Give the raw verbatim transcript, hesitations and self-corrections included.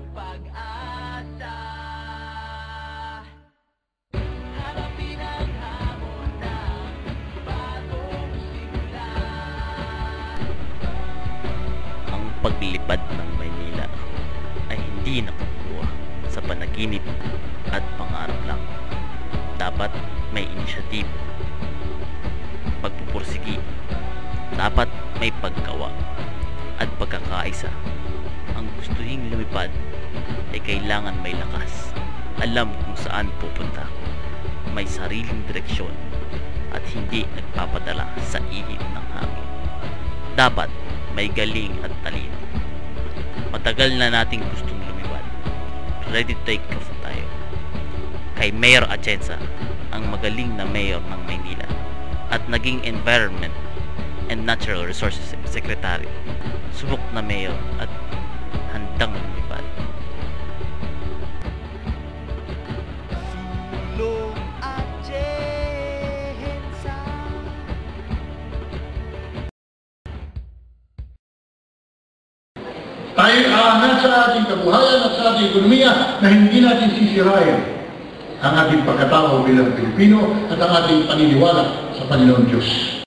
pag-asa. Harapin ang hamon ng bagong simula. Ang paglipad ng Maynila ay hindi napupuwa sa panaginip at pangarap lang. Dapat may inisyatibo, pagpupursigi, dapat may paggawa at pagkakaisa. Ang gustuhing lumipad ay kailangan may lakas, alam kung saan pupunta, may sariling direksyon at hindi nagpapadala sa ihip ng hangin. Dapat may galing at talino. Matagal na nating gustong lumipad, ready to take off tayo. Kay Mayor Atienza, ang magaling na mayor ng Maynila at naging Environment and Natural Resources Secretary, subok na mayor at handang lumipad. Sulong Atienza. Tayo aangat sa ating kabuhayan at sa ating ekonomiya na hindi natin sisirain ang ating pagkatao bilang Pilipino at ang ating paniniwala sa Panginoon Diyos.